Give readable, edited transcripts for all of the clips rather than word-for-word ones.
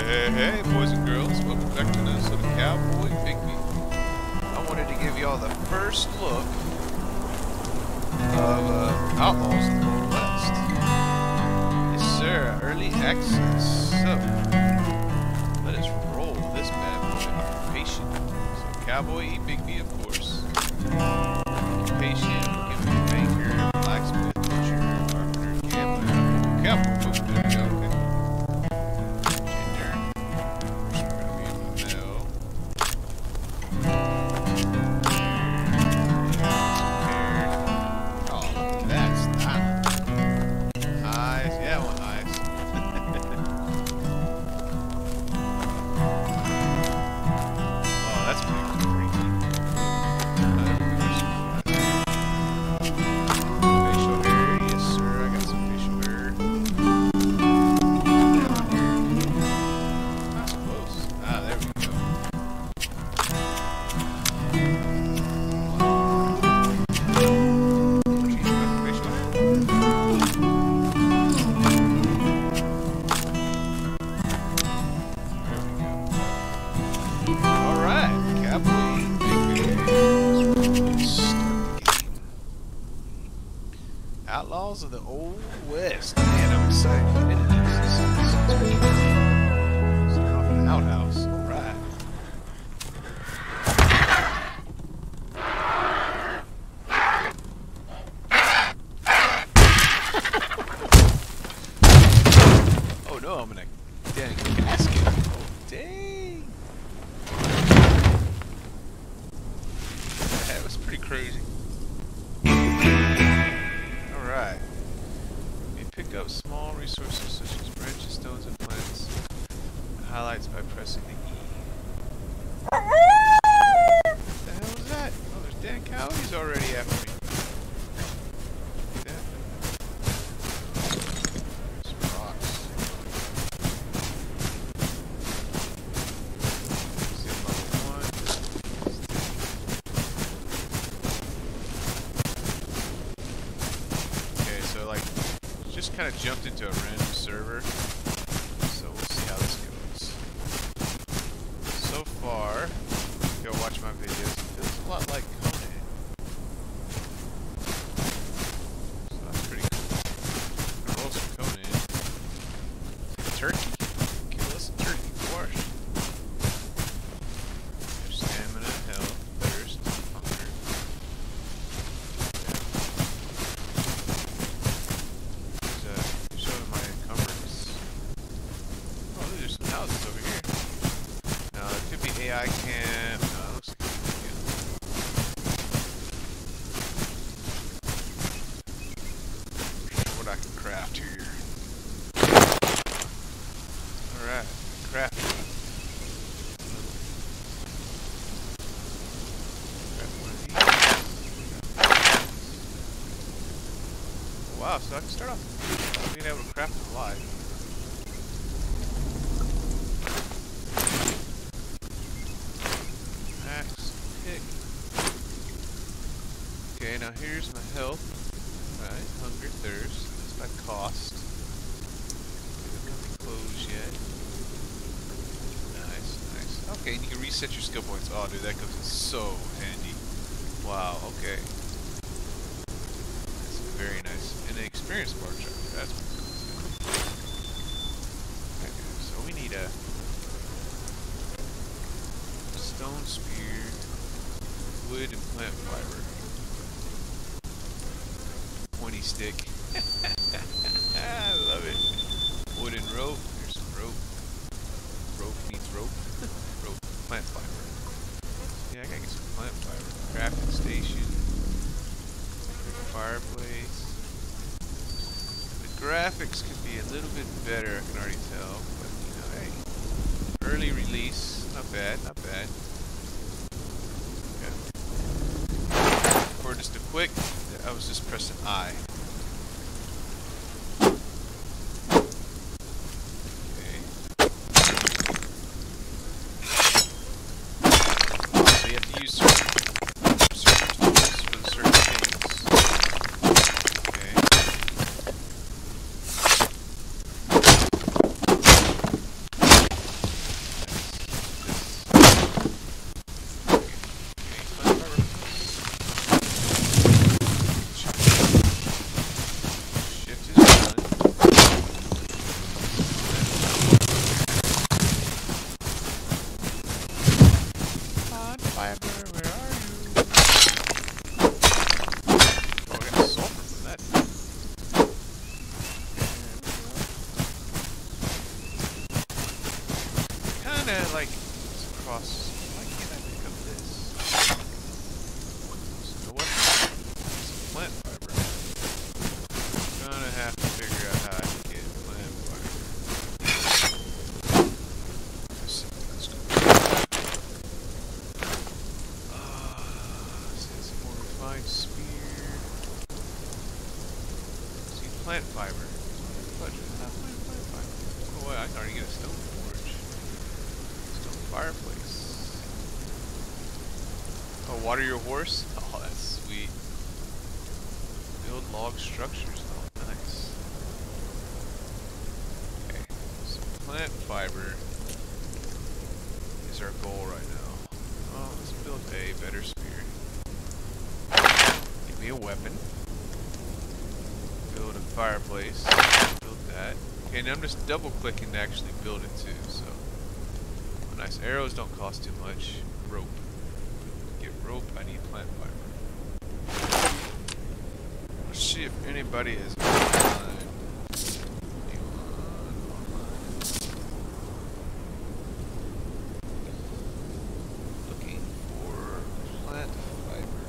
Hey, boys and girls, welcome back to another episode of Cowboy Bigby. I wanted to give y'all the first look of Outlaws in the Old West. Yes, sir, early access. So, let us roll this bad boy. Occupation. So, Cowboy Bigby, of course. Occupation, give me a banker, blacksmith, butcher, carpenter, gambler. Cowboy, oh, there we go, okay. Outlaws of the Old West. Man, I'm excited to get into this. This sounds pretty cool. Starting off in an outhouse. Alright. Oh no, I'm in a dang casket. Oh, dang. That was pretty crazy. Alright. You pick up small resources such as branches, stones, and plants. Highlights by pressing the E. What the hell is that? Oh, there's Dan Coyotes already after me. See that? There's rocks. See level 1. Just kind of jumped into a random server, so we'll see how this goes. So far, go watch my videos. It feels a lot like Conan, so that's pretty cool. Roll some Conan. Turkey. Kill us a turkey, of course. There's stamina, health, thirst, hunger. AI camp. No, it looks like what I can craft here. Alright, craft. Craft one of these. Wow, so I can start off being able to craft them live. Okay, now here's my health. Right, hunger, thirst. That's my cost. Don't have any clothes yet. Nice, nice. Okay, and you can reset your skill points. Oh, dude, that comes in so handy. Wow, okay. That's very nice. And an experience bar chart. That's pretty cool. Okay, so we need a stone spear, wood, and plant fiber. Pointy stick. I love it. Wooden rope. There's some rope. Rope needs rope. Rope. Plant fiber. Yeah, I gotta get some plant fiber. Crafting station. Fireplace. The graphics could be a little bit better, I can already tell. But, you know, hey. Early release. Not bad, not bad. Okay. For just a quick, I was just pressing I. Okay. So you have to use certain tools for certain things. Okay. gonna like cross. Why can't I pick up this? You know what? Some plant fiber. Gonna have to figure out how I can get plant fiber. Let's go. See some more refined spear. See plant fiber. Plant fiber. Oh wait, I can already get a stone forge. Stone fireplace. Oh, water your horse? Oh, that's sweet. Build log structures. Oh, nice. Okay, so plant fiber is our goal right now. Oh, let's build a better spear. Give me a weapon. Build a fireplace. Build that. Okay, now I'm just double clicking to actually build it too, so. Oh, nice. Arrows don't cost too much. Rope. To get rope, I need plant fiber. Let's see if anybody is online. Looking for plant fiber.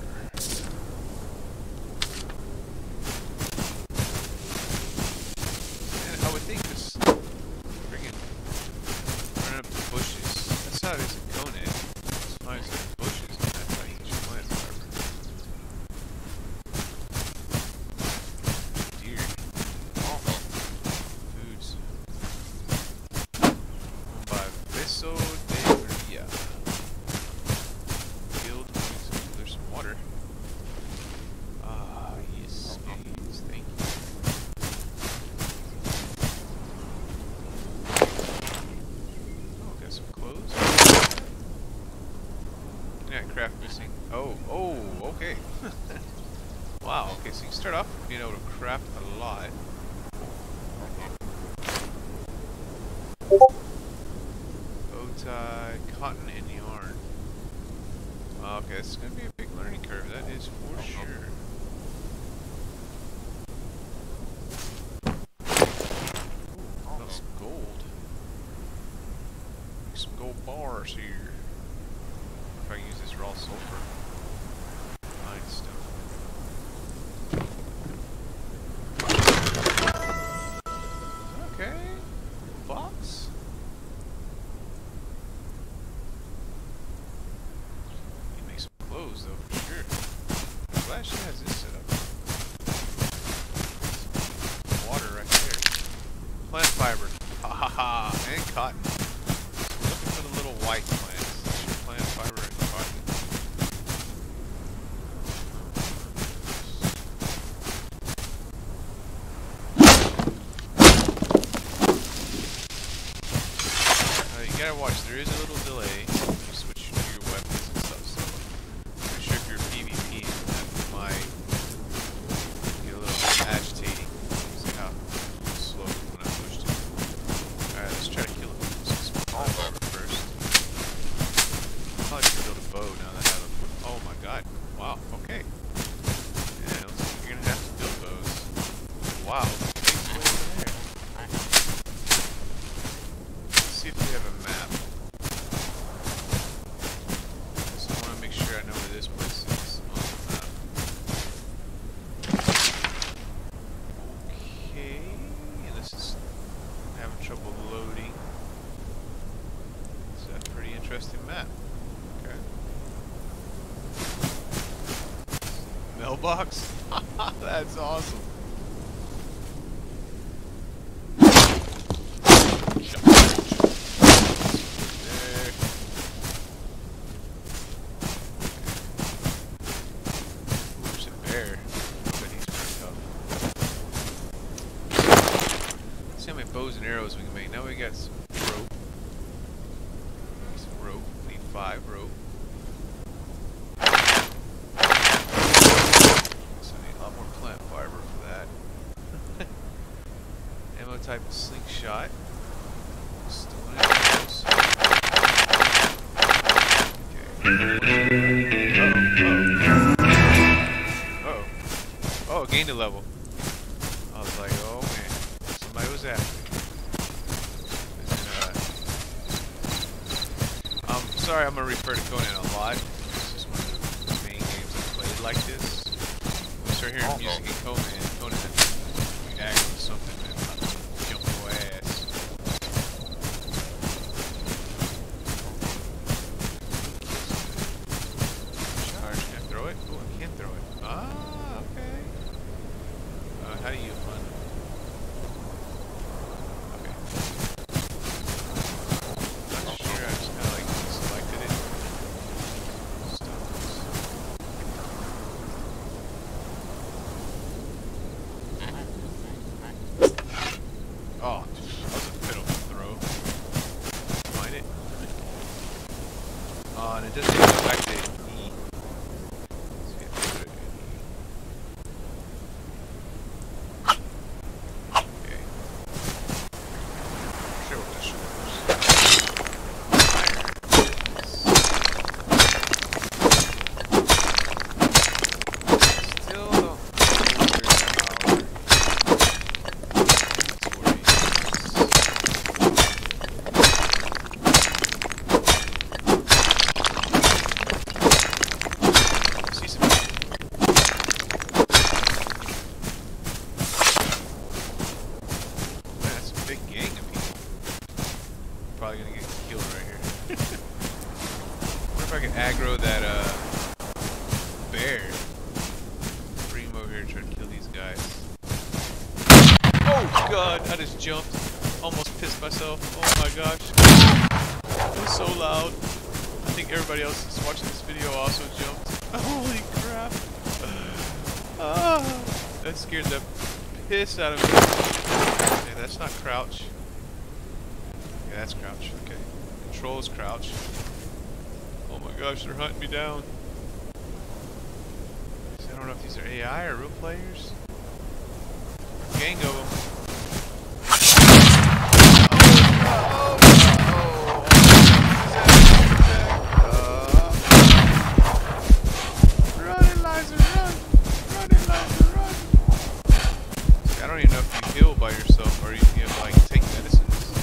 And I would think this friggin' running up the bushes. That's how it is in Conan. It's nice in the bushes, and that's how you get your plant fiber. Deer. Oh. Foods. Owned by Beso de Maria. Guild. There's some water. Ah, yes, please. Thank you. Oh, got some clothes. Yeah, craft missing. Oh, okay. Wow, okay, so you start off being able to craft a lot. Bow tie, cotton, and yarn. Okay, it's gonna be a big learning curve, that is for sure. Ooh, got some gold. Some gold bars here. If I can use this raw sulfur. Fine stuff. Okay. Box. You make some clothes though, for sure. I'm glad she has this set up. Water right there. Plant fiber. Ha ha ha. And cotton. So we're looking for the little white plants. That's your plant fiber and cotton. You gotta watch, there is a little delay when you switch to your weapons and stuff, so I'm sure if you're PvP, that might get a little agitating. See how slow when I pushed it. Alright, let's try to kill it. Let's get some plant fiber first. I'll probably build a bow now that I have a... Oh my god. Wow, okay. Yeah, looks like you're gonna have to build bows. Wow, it's way over there. Let's see if we have a map. So I want to make sure I know where this place is on the map. Okay, and this is having trouble loading. It's a pretty interesting map. Okay. Mailbox? That's awesome. There. Ooh, there's a bear. But he's pretty tough. Let's see how many bows and arrows we can make. Now we got some rope. Some rope. We need 5 rope. So I need a lot more plant fiber for that. Ammo type is slingshot. Still in arrows. Uh-oh. Oh, it gained a level. I was like, oh man, somebody was after me. And then, sorry, I'm gonna refer to Conan a lot. This is one of the main games I played like this. When we start hearing music in Conan, we act with something and I'm jump your ass. Charge, can I throw it? Oh, I can't throw it. Ah, okay. How do you run? Okay. Not sure, I just kinda like selected it. Oh, that was a pitiful throw. Find it. And it doesn't even go back to E. Okay. Sure what this shows. Still don't know probably gonna get killed right here. Wonder if I can aggro that bear. Bring him over here and try to kill these guys. Oh god, I just jumped. Almost pissed myself. Oh my gosh. It was so loud. I think everybody else that's watching this video also jumped. Holy crap. That scared the piss out of me. Okay, that's not crouch. Yeah, that's crouch. Okay. Control is crouch. Oh my gosh, they're hunting me down. I don't know if these are AI or real players. Gang of them. Run, Eliza, run! Run, Eliza, run! See, I don't even know if you heal by yourself or you can like take medicines.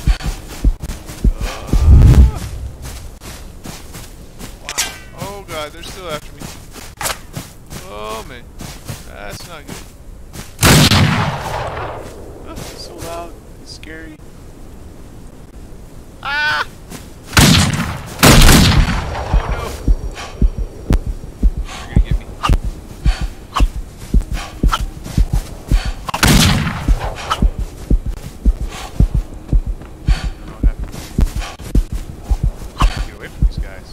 Wow. Oh god, they're still after me. Oh man. That's not good. Oh, it's so loud. It's scary. Ah! Oh no. You're gonna get me. What happened? Get away from these guys.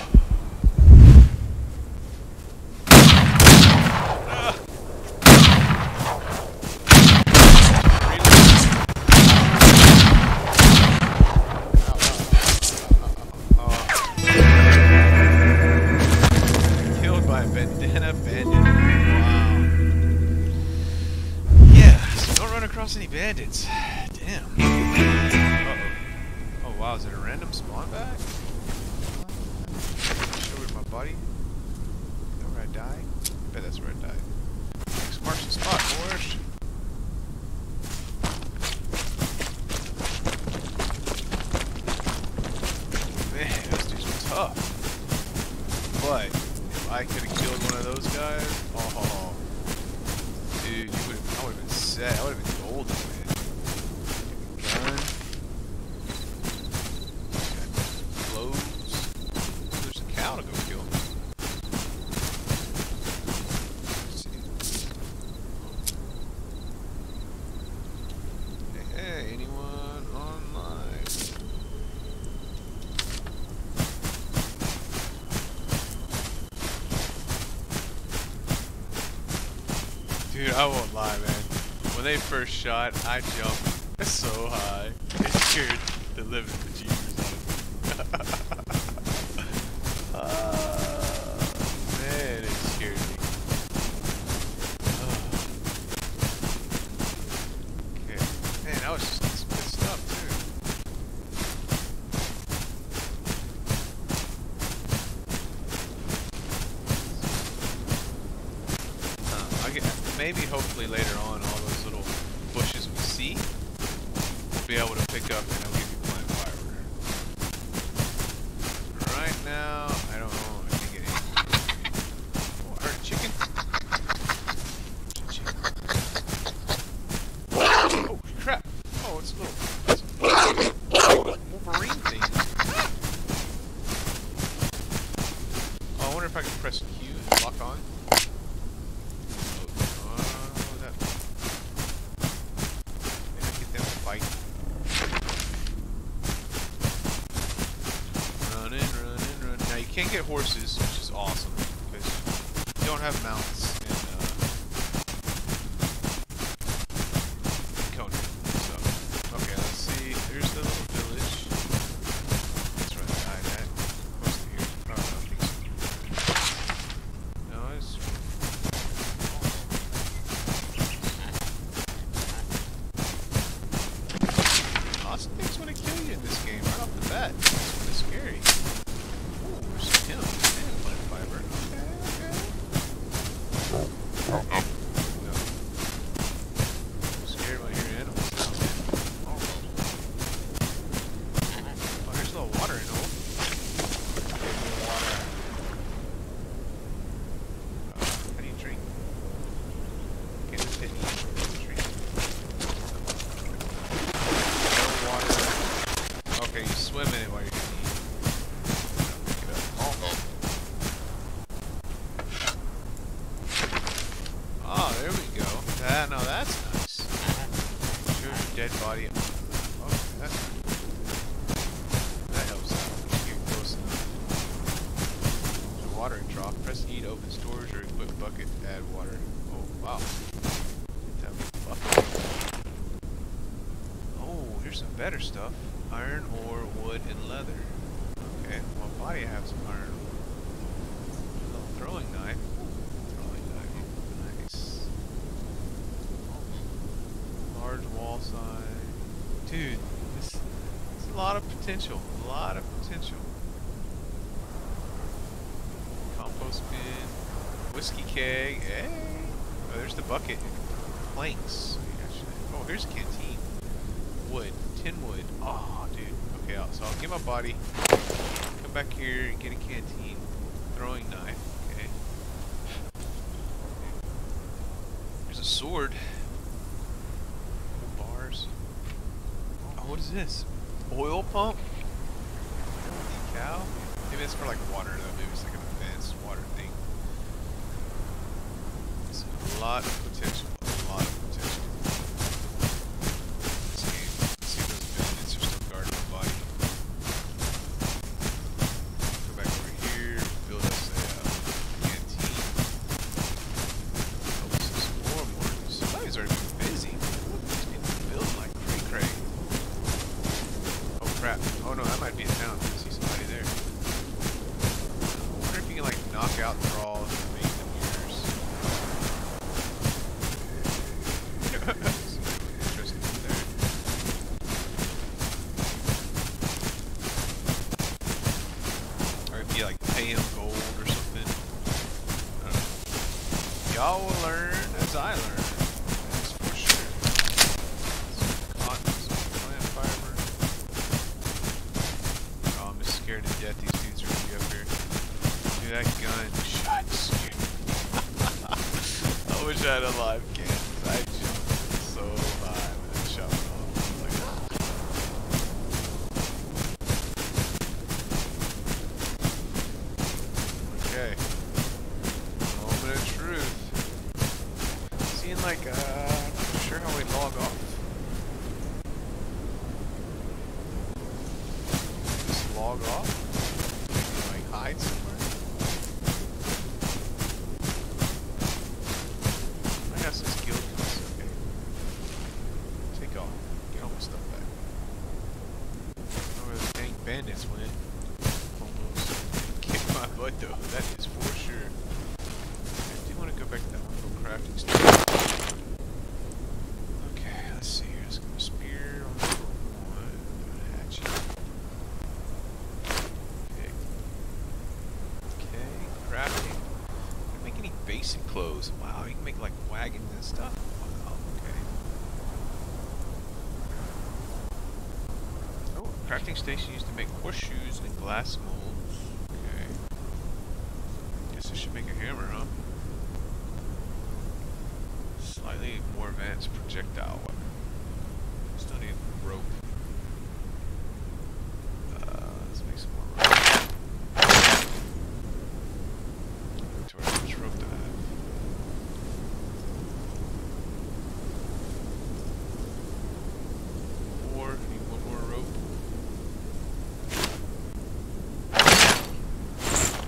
Any bandits? Damn. Uh-oh. Oh wow, is it a random spawn back? Show where my body? Is that where I died? I bet that's where I died. Next marks the spot, boys. Man, those dudes are tough. But if I could have killed one of those guys, oh dude, I would have been set. I would have been golden, man. Gun. Clothes. There's a cow to go kill. Let's see. Hey, anyone online? Dude, I won't lie, man. When they first shot, I jumped so high. It scared the living bejeebers out of me. Man, it scared me. Okay. Man, I was just some good stuff, too. I'll get, maybe, hopefully, later on, all those little bushes we see, we'll be able to pick up and it'll give you plant fiber. Right can get horses, which is awesome because you don't have mounts in Conan. So, okay, let's see. There's the little village. That's where I died at. Close to here. Oh, I don't think so. No, it's. Lots of things want to kill you in this game right off the bat. It's kind of scary. Ooh, there's some him. And plant fiber. Okay. No. I'm scared when I hear animals now. Oh, there's a little water in hole. Water. How do you drink? Can't just hit me. Drink. Water. Okay, you swim in it while you're gonna eat. Pick it up. Oh, there we go. No, that's nice. Shows your dead body. Oh, that's that helps out. You get close enough. There's a watering trough. Press E to open storage or equip bucket to add water. Oh, wow. That bucket. Oh, here's some better stuff. Iron ore, wood, and leather. Okay, well, body I have some iron ore. A little throwing knife. Throwing knife. Nice. Large wall sign. Dude, this is a lot of potential. A lot of potential. Compost bin. Whiskey keg. Hey! Oh, there's the bucket. Planks. Oh, here's a canteen. Wood. Tin wood. Oh, dude. Okay, so I'll get my body. Come back here and get a canteen. Throwing knife. Okay. There's a sword. Bars. Oh, what is this? Oil pump? Cow? Maybe it's for like water though. Maybe it's like an advanced water thing. It's a lot of potential. A lot of potential. This game. Let's see if those bandits are still guarding my body. Go back over here. Build us a canteen. Oh, this is more. Somebody's already been busy. These people are building like cray. Oh crap. Oh no, that might be a town. I see somebody there. I wonder if you can like knock out thralls and make them yours. Interesting there. Or if you like pay him gold or something. I don't know. Y'all will learn as I learn. That's for sure. Some cotton, some plant fiber. Oh, I'm just scared to death these dudes are gonna be up here. Dude, that gun shot scared me. I wish I had a live cam. I jumped so high when that shot went off. Like, okay. Moment of truth. Seeing like, I'm not sure how we log off. Just log off? Maybe like hide somewhere? I got some skill points, okay. Take off. Get all my stuff back. I don't know where the dang bandits went. Almost kicked my butt though, that is for sure. I do want to go back to that one little crafting station. Okay, let's see here. Let's go spear on the one. Hatchet. Okay, crafting. Can I make any basic clothes? Wow, you can make like wagons and stuff. Wow, okay. Oh, crafting station used to make horseshoes and glass molds. Okay. Guess I should make a hammer, huh? Slightly more advanced projectile weapon. Still need rope. Let's make some more rope. How much rope do I have? 4. Need one more rope.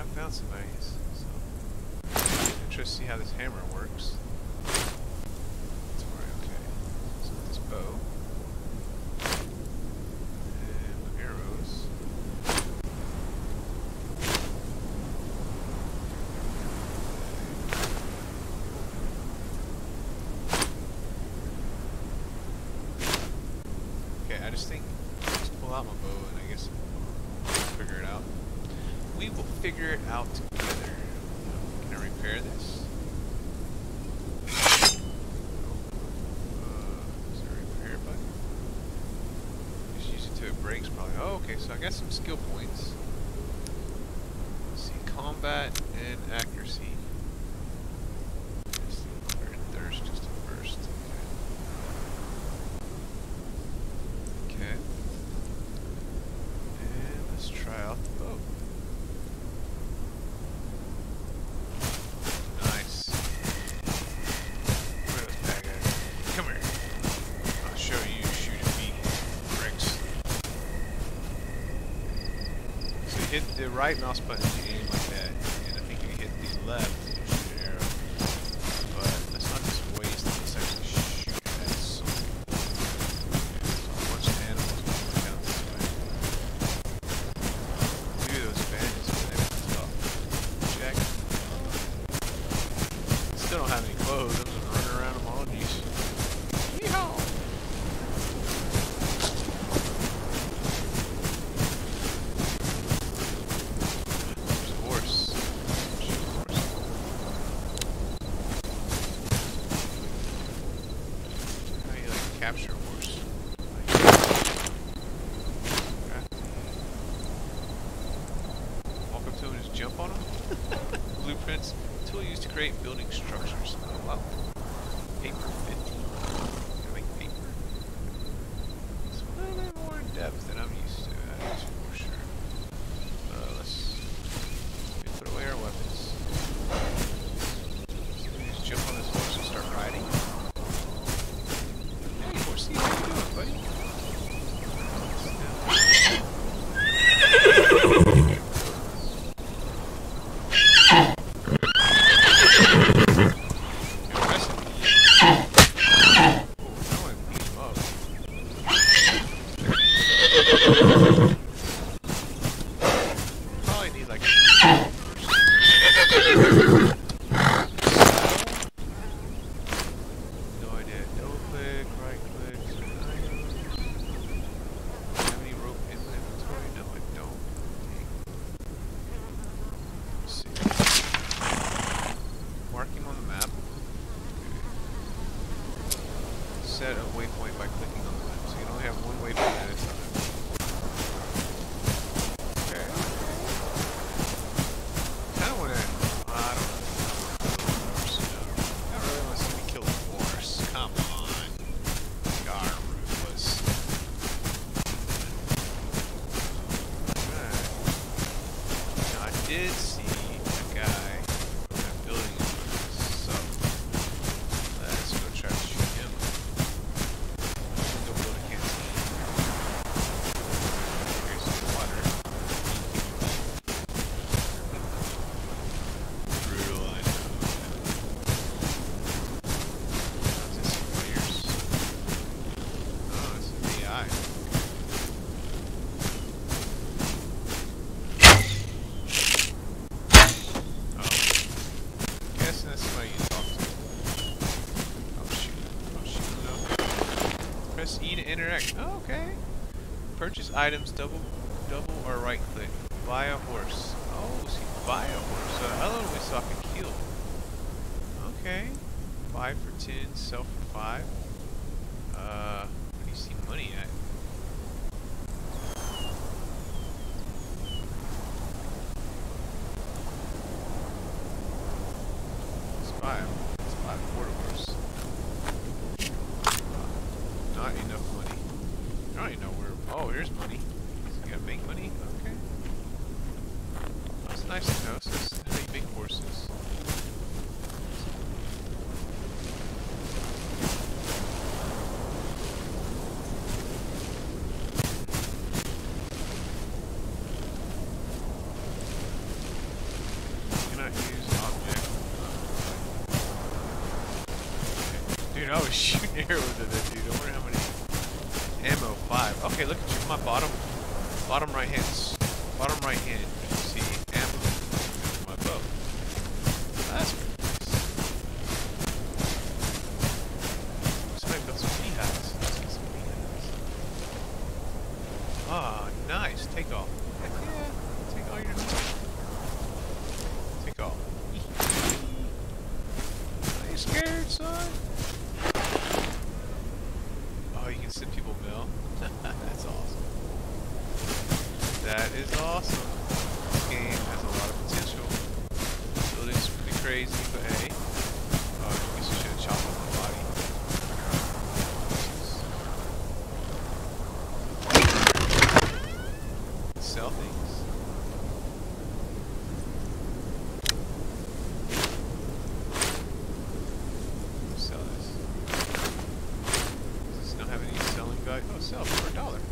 found somebody. So interested to see how this hammer works. That's right. Okay. So this bow and arrows. Okay, I just think just pull out my bow and I guess we'll figure it out. We will figure it out together. Can I repair this? Is there a repair button? Just use it till it breaks probably. Oh, okay, so I got some skill points. Let's see, combat and accuracy. Hunger and thirst just at first. Okay. And let's try out the bow. Nice. Where are those bad guys? Come here. I'll show you shooting me bricks. So you hit the right mouse button to aim like that, and I think you hit the left to shoot an arrow. But let's not just waste it. Let's actually shoot at something. Okay, so a bunch of animals moving down this way. Dude, those bandits are there. Tough. Check. Still don't have any clothes. I'm just running around them all these. Yeehaw! There's a horse. Shoot a horse. How do you like capture a horse? Like, okay. Walk up to him and just jump on him? Blueprints. Tool used to create building structures. Oh wow. Paper 50. Can I make paper? It's a little bit more in depth than I'm used to, that's for sure. Let me put away our weapons. So we just jump on this horse and start riding. Hey horsey, how you doing, buddy? Probably need like no idea. Double click, right click, certain items. Have any rope in my inventory? No, I don't. Let's see. Marking on the map. Set a waypoint by clicking on the map. So you can only have one waypoint at a time. Okay. Kinda wanna I don't know. I don't really wanna see me kill a horse. Come on. God, ruthless. Alright. Now I did see a guy in that building in front of us, so let's go try to shoot him. Go build a canteen. Here's some water. Brutal, I know. How's this players? Oh, it's an AI. Oh. Guessing that's somebody you talk to. Oh shoot. Oh shoot, no. Press E to interact. Oh, okay. Purchase items, double or right click. Buy a horse. Oh, so you buy a horse. So hello, we saw a kill. Okay. Buy for 10, sell for 5. Where do you see money at? Let's buy a quarter horse. Not enough money. I don't even know where. Oh, here's money. So you gotta make money? Okay. That's nice to know. So this is how you make horses. Ammo 5. Okay, look at you. My bottom right hand. Bottom right hand. You can see ammo. My bow. That's pretty nice. Somebody got some beehives. Let's get some beehives. Ah, nice. Take off. Heck yeah. Take all your stuff. Take off. Are you scared, son? Oh, you can send people mail? That's awesome. That is awesome. This game has a lot of potential. Building's pretty crazy, but hey. Oh, I guess I should have chopped off my body. Sell things. Sell this. Does this not have any selling value? Oh, sell for $1. Yeah.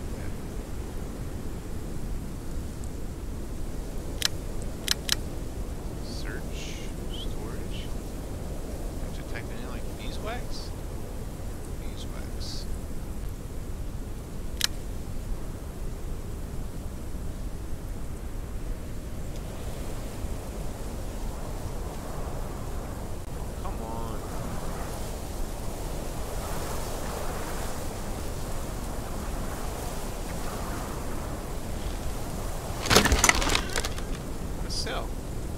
Search. Storage. Have to type in like beeswax? Beeswax. Come on. Let's sell.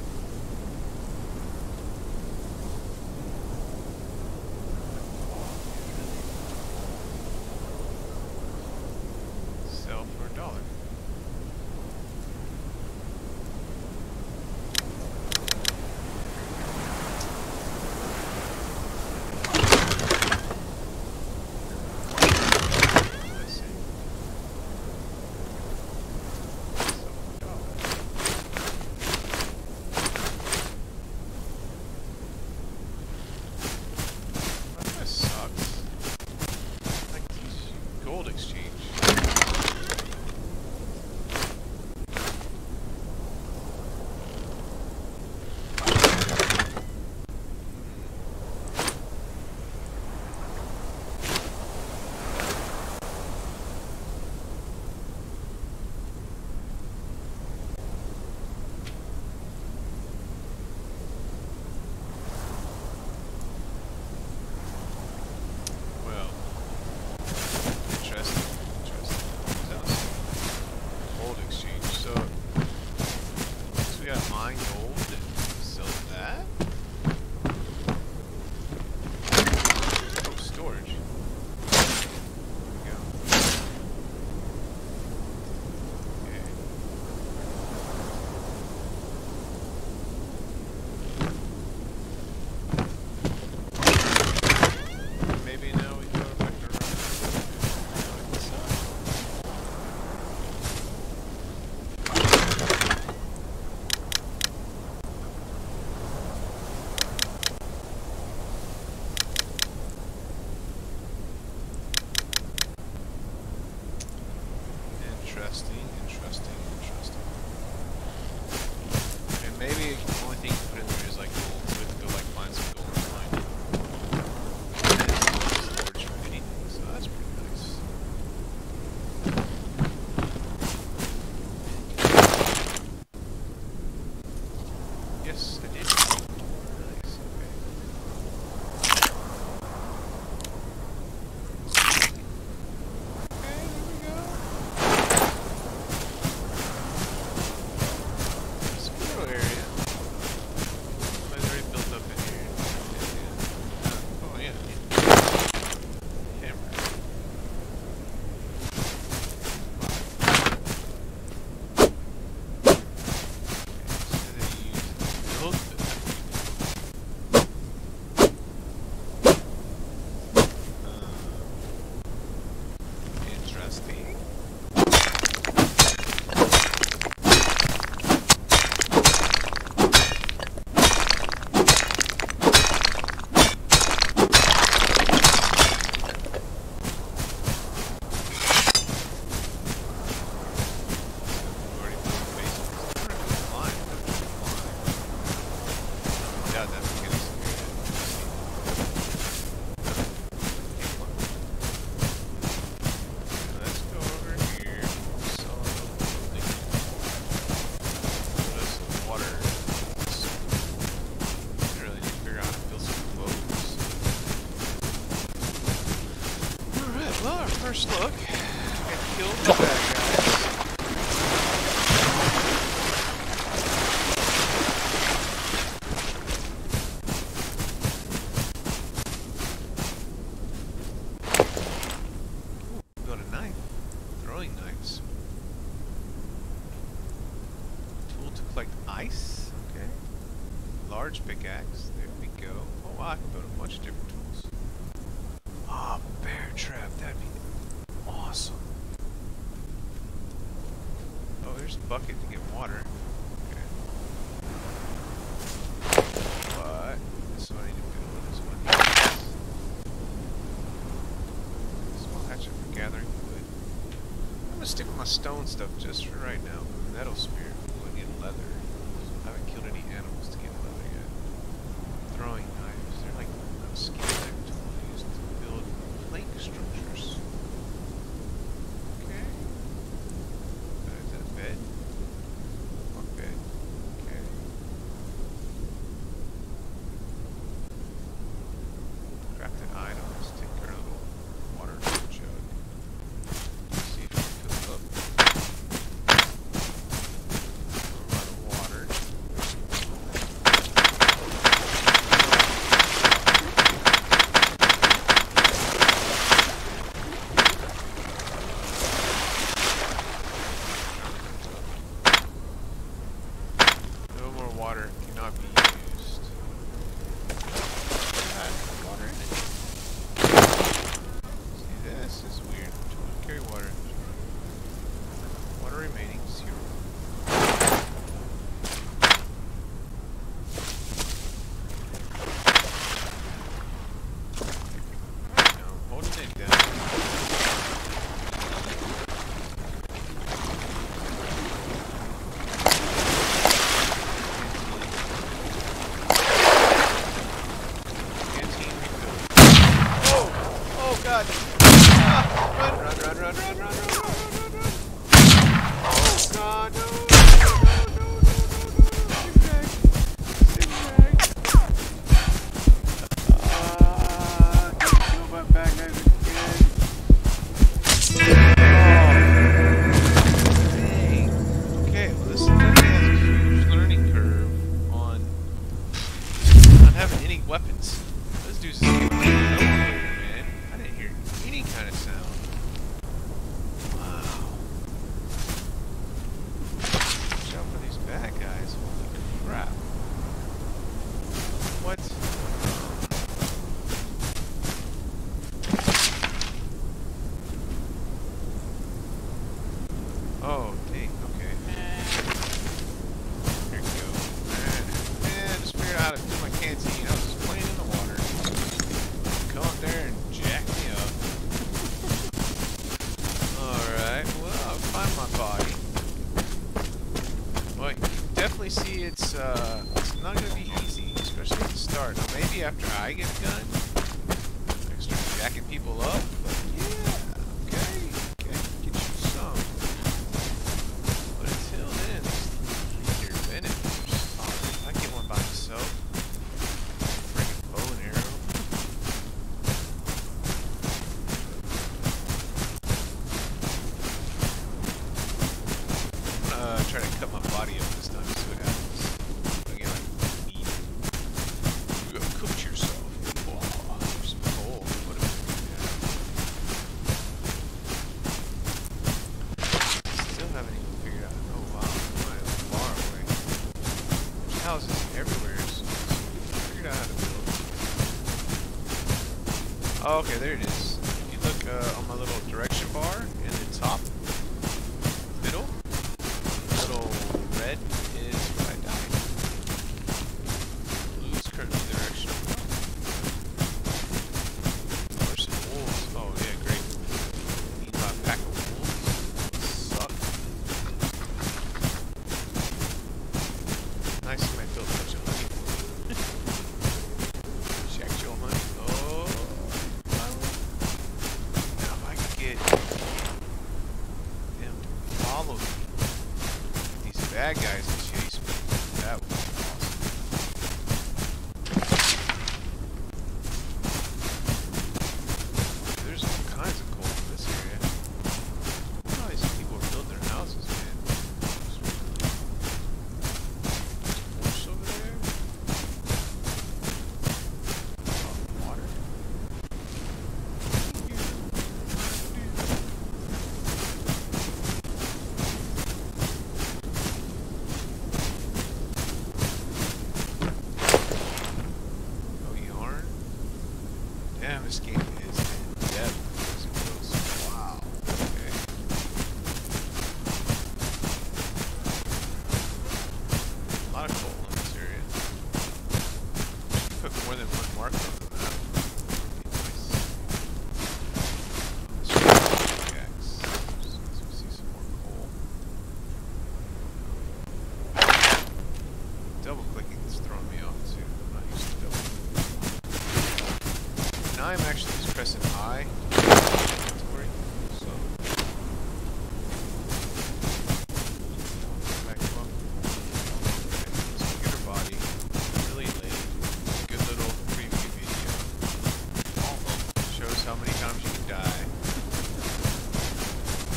Sell for $1. Let's see. Sell for $1. That kinda sucks. Like these gold exchange. Well, interesting. Interesting. That was gold exchange. So, we gotta mine gold and sell that. Oh, storage. There we go. Okay. Maybe now we go back around. Like this side. Interesting, interesting, interesting. And maybe the only thing you can put in there is like gold, so we can go like find some gold and mine. And it's not storage for anything, so that's pretty nice. Yes, I did. Nice, okay. Okay, there we go. Squirrel area. Well, our first look. Got killed the bad guys. Ooh, got a knife. Throwing knives. Tool to collect ice. Okay. Large pickaxe. There we go. Oh wow, I can build a bunch of different tools. Ah, bear trap. That'd be awesome. Oh, there's a bucket to get water. Okay. But this one I need to build this one. Small hatchet for gathering wood. I'm gonna stick with my stone stuff just for right now. Metal spear. Ooh, I get leather. I haven't killed any animals to get leather yet. Throwing knives. They're like a skin knife tool used to build plank structures. Okay. Is that a bed? Or bed? Okay. Crafted items. Take care of the little water jug. Let's see if we can fill it up. A lot of water. No more water cannot be used. Water in it. See, this is weird. Carry water. Water remaining 0. No, holding it down. Canteen refilled. Oh! Oh god! Ah, run, run, run, run, run, run, run, run, run, run, run! Oh god, no! No, no, no, no, no, no! Zigzag! Zigzag! Don't kill my bad guys again! Oh! Dang! Okay, well this definitely has a huge learning curve on not having any weapons. This dude's just getting nowhere, man. I didn't hear any kind of sound. Wow. Watch out for these bad guys. Holy crap. What? Oh, dang. Okay. Here we go. Man, I just figured out how to do my canteen. I was just playing in the water. Come up there and jack me up. Alright, well, I'll find my body. Well, you can definitely see it's not going to be easy, especially at the start. Maybe after I get done, I can start jacking people up. But yeah, okay, get you some. But until then, your benefits are solid. I get one by myself. Freaking bow and arrow. Try to cut my body up this time, see what happens. Again, like meat. You go cook yourself. Oh, there's some coal. What a still haven't even figured out. Oh wow, I'm far away. There's houses everywhere, so I figured out how to build. Oh, okay, there it is. If you look on my little direction bar in the top middle, little red is where I died. Blue is currently direction. Oh, there's some wolves. Oh yeah, great. Need my pack of wolves. Suck. Nice when I built a bunch of honey for me. Check your honey. Oh, now if I can get them to follow me. These bad guys to chase me. That would be awesome. There's all kinds of coal in this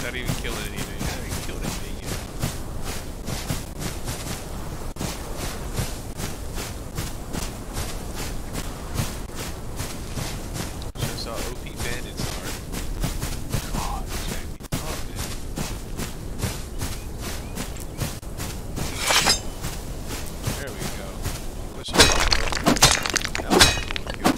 Not even killing anything. I haven't even killed anything yet. Shows how OP bandits are. God, jack me up, man. There we go. Push it up a little. That was a cool kill.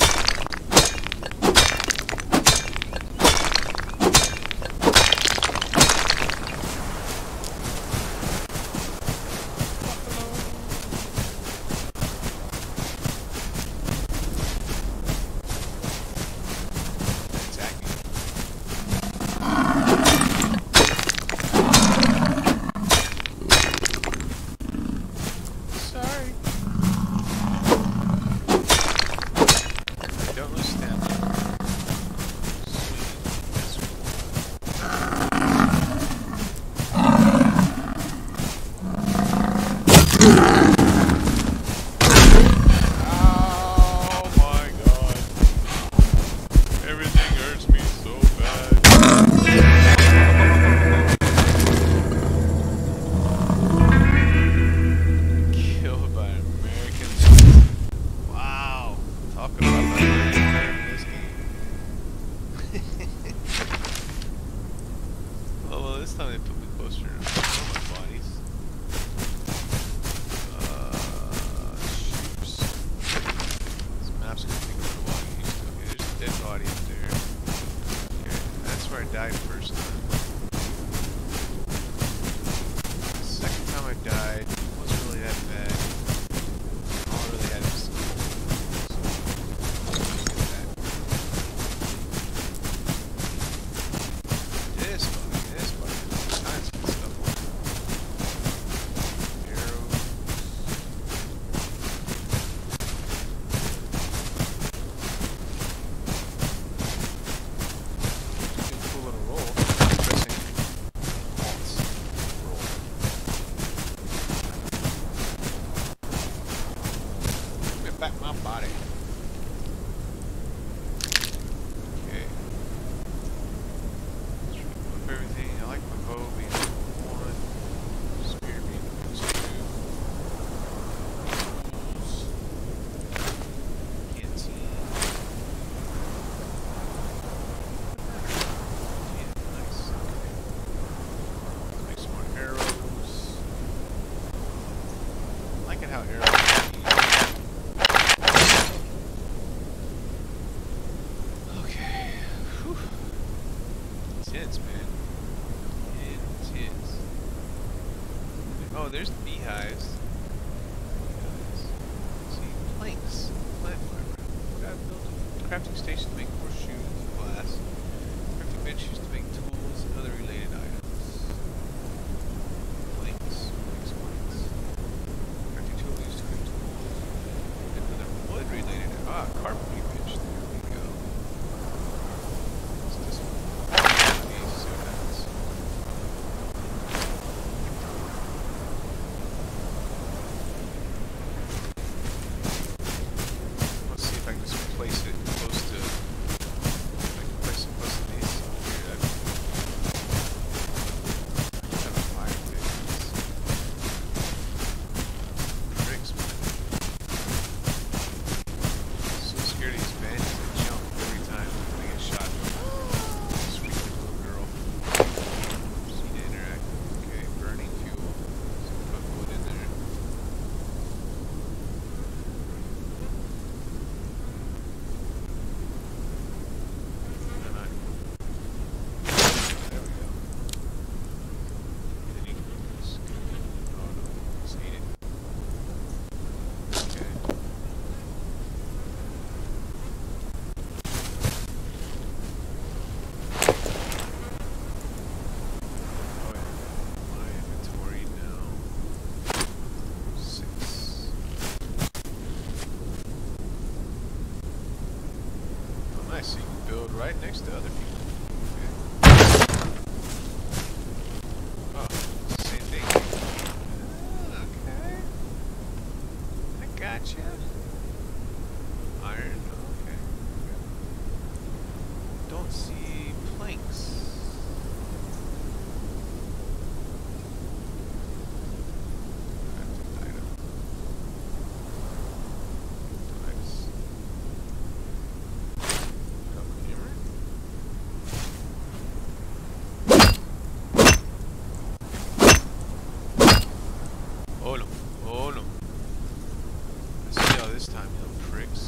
Oh, there's beehives. See, planks. Plant fiber. Gotta build a crafting station to make horseshoes and glass. Crafting bench used to make tools and other related items. Planks. Crafting tool used to make tools and other wood related. Ah, carpentry bench. There we go. What's this one? See what happens. So you can build right next to other people. Okay. Oh, it's the same thing. Okay. I gotcha. Iron, okay. Don't see planks. this time, you little pricks.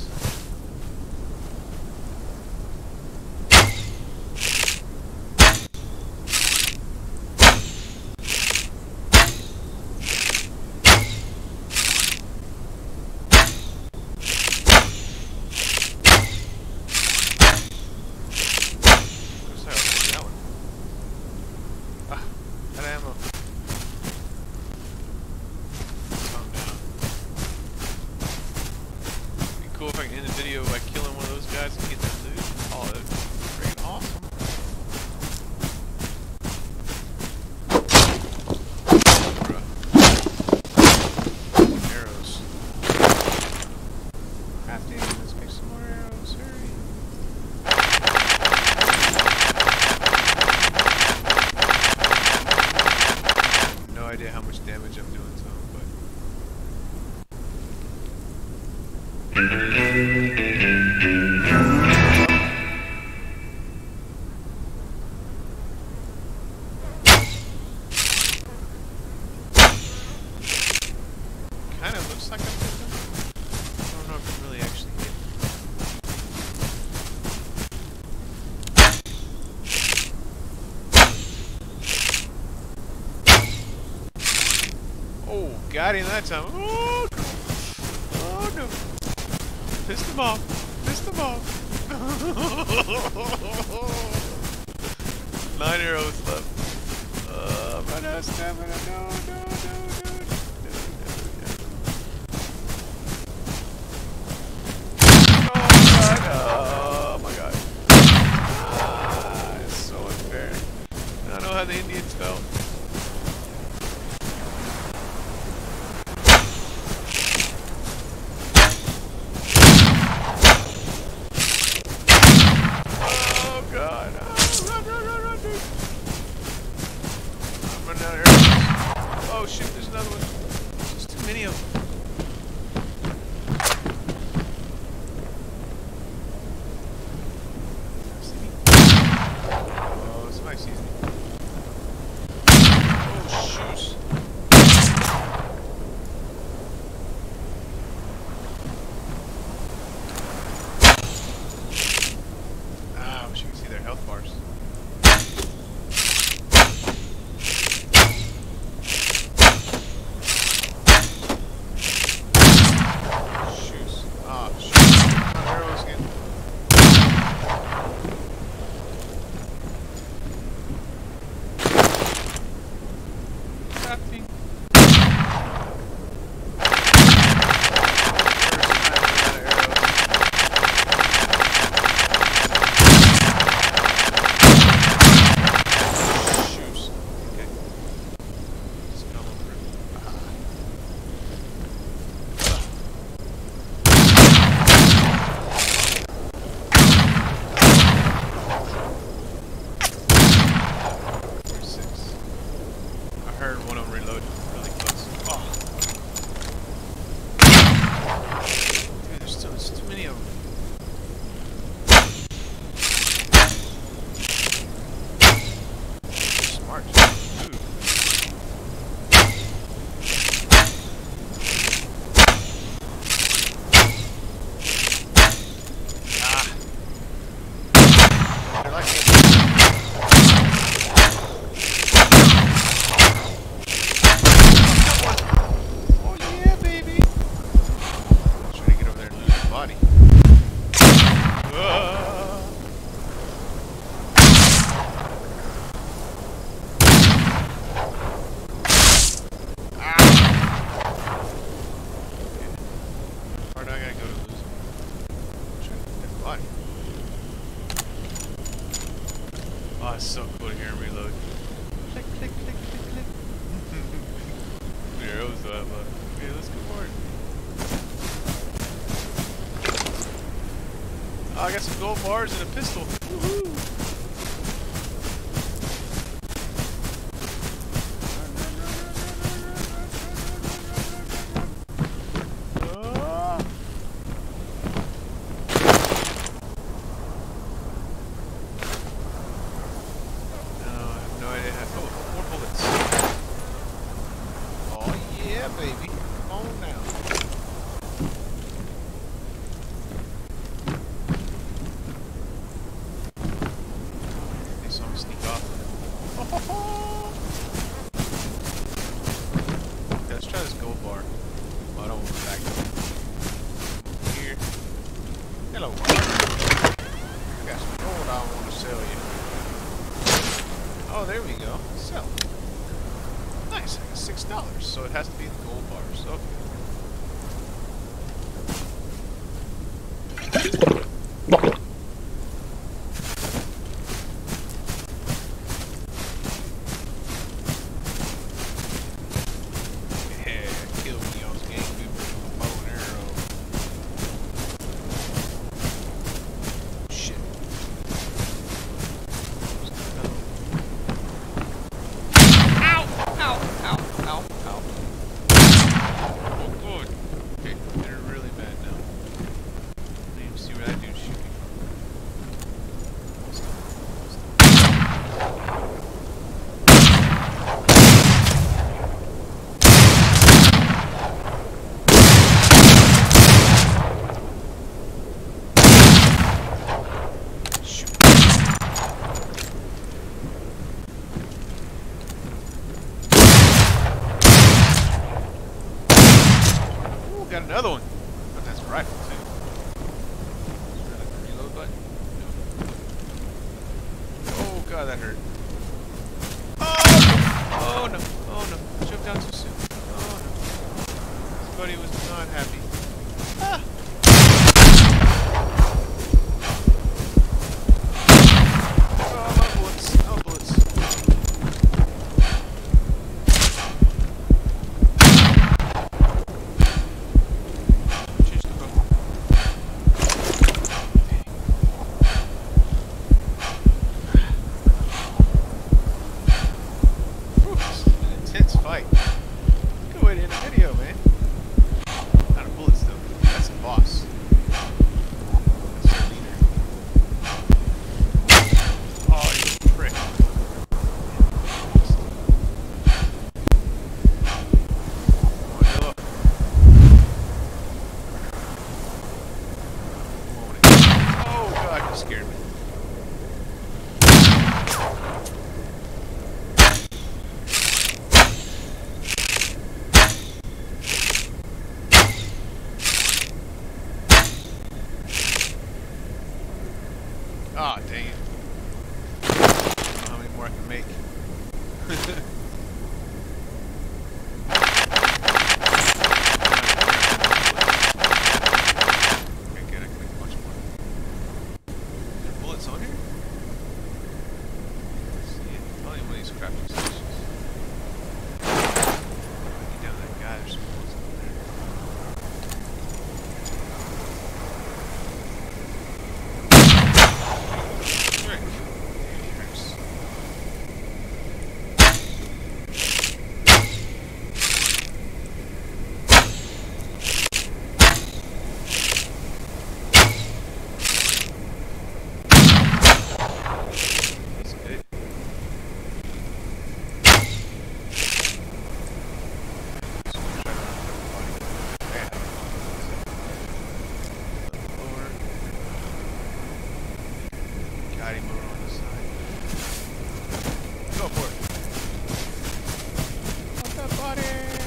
Cool if I can end the video by killing one of those guys and get that loot. Oh, that'd be freaking awesome. Bruh. Arrows. Crafting, let's make some more arrows, hurry. No idea how much damage I'm doing to him, but kind of looks like I'm hitting him. I don't know if I'm really actually hitting him. Oh, got him that time. Oh, oh no. Pissed him off. Pissed him off. 9 arrows left. Run out of stamina. No, no, no, no, no, no, no. Oh my god. Ah, it's so unfair. I don't know how the Indians felt. Oh shoot, there's another one. There's too many of them. See me? Oh, somebody sees me. Oh shoot. Ah, I wish you could see their health bars. Oh, it's so cool to hear him reload. Click, click, click, click, click. Your arrows up, but okay, let's go forward. Oh, I got some gold bars and a pistol. Woohoo! Baby, come on now. Let's try this gold bar. Oh, I don't want to back up. Here. Hello. I got some gold I want to sell you. Oh, there we go. Sell. Nice. I got $6. So it has to be the gold bars. Okay. Got another one. But that's a rifle too. Is that a reload button? No. Oh god, that hurt. Oh! Oh no. Oh no. Jumped down too soon. Oh no. His buddy was not happy. Ah! Oh, no bullets. No bullets. Fight. Good way to end the video, man. Out of bullets, though. That's the boss. That's the leader. Oh, you prick. Oh, hello. Oh, God, you scared me. Ah, dang it. I don't know how many more I can make. Okay, good. I can make a bunch more. Are there bullets on here? Let's see it. Probably one of these crafting stations. Get down that guy. There's some bullets on there. Go for it. What's that body?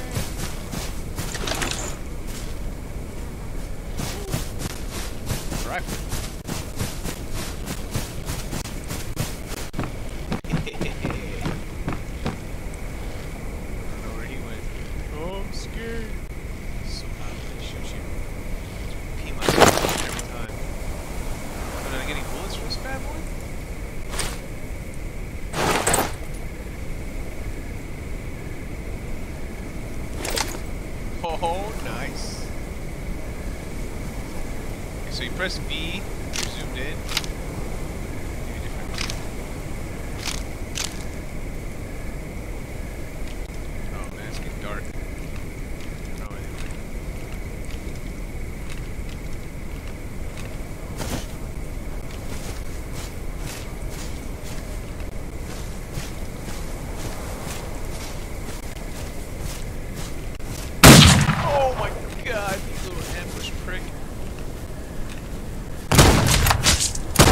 Rifle. I don't know where he went. Oh, I'm scared. So loud when they shoot you. Pee myself every time. But am I getting bullets from this bad boy? Oh, nice. Okay, so you press V, you're zoomed in. Maybe different. Oh man, it's getting dark. Oh, anyway. Oh my god, you little ambush prick.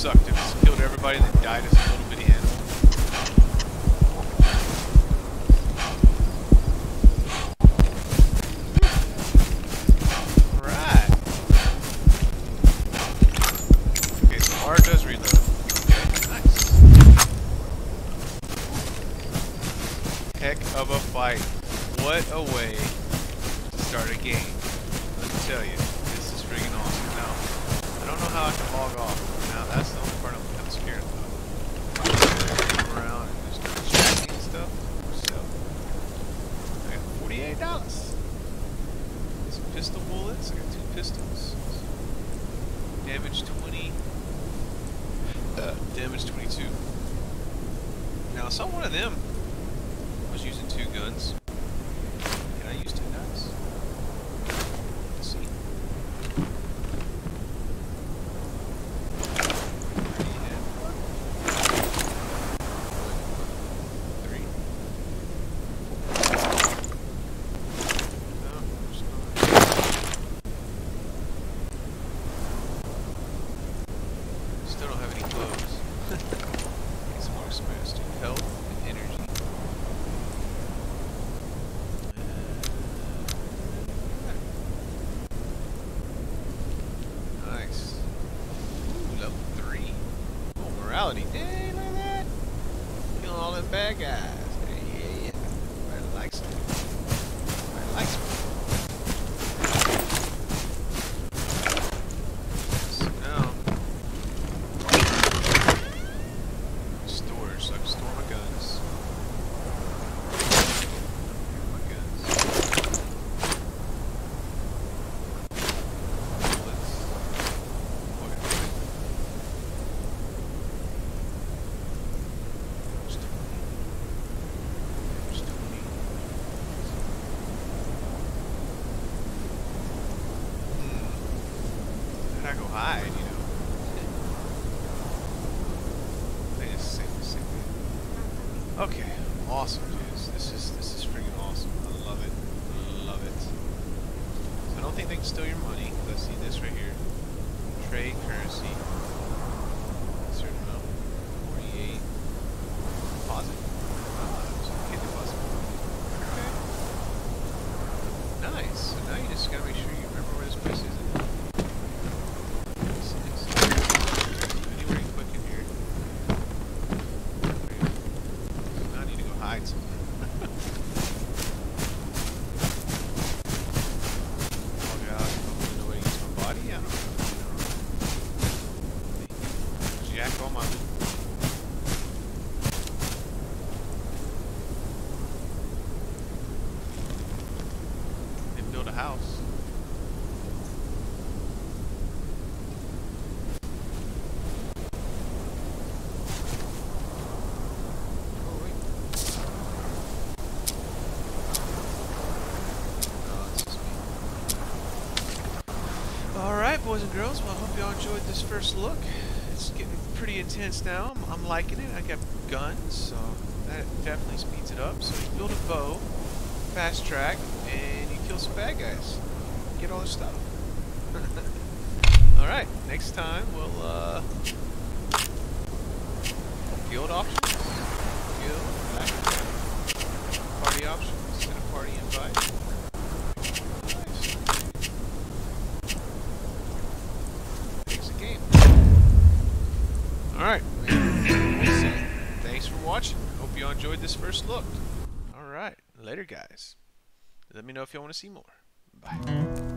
sucked if it's killed everybody that died as a little bitty animal. Alright. Okay, so R does reload. Okay, nice. Heck of a fight. What a way to start a game. Let me tell you, this is friggin' awesome. Now, I don't know how I can log off. Now, that's the only part I'm kind of scared of. Come around and just start chatting and stuff. So, I got $48. Some pistol bullets. I got 2 pistols. Damage 20. Damage 22. Now, I saw one of them was using 2 guns. Can I use 2 guns? Let's see. Still don't have any clothes. Need some more spares. Health and energy. Nice. Ooh, level 3. Oh, morality. Hey, look at that. Killing all them bad guys. Hey, yeah. Everybody likes them. Everybody likes them. So I can store my guns. My guns. Bullets. Okay. There's 20. There's 20. How'd I go hide, you know? They just say the same thing. Okay, awesome, dudes. This is freaking awesome. I love it. Love it. So I don't think they can steal your money. Let's see this right here. Trade currency. A certain amount. 48. Deposit. So okay, deposit. Okay. Nice. So now you just gotta make sure you remember where this place is. Anywhere you click in here. Hide something. Oh god, no way to use my body? I don't know. Jack all my loot. And build a house. Alright, boys and girls, well, I hope y'all enjoyed this first look. It's getting pretty intense now. I'm liking it. I got guns, so that definitely speeds it up. So you build a bow, fast track, and you kill some bad guys. Get all this stuff. Alright, next time we'll, guild options. Guild, party options, and a party invite. Alright, thanks for watching. Hope you all enjoyed this first look. Alright, later guys. Let me know if you want to see more. Bye.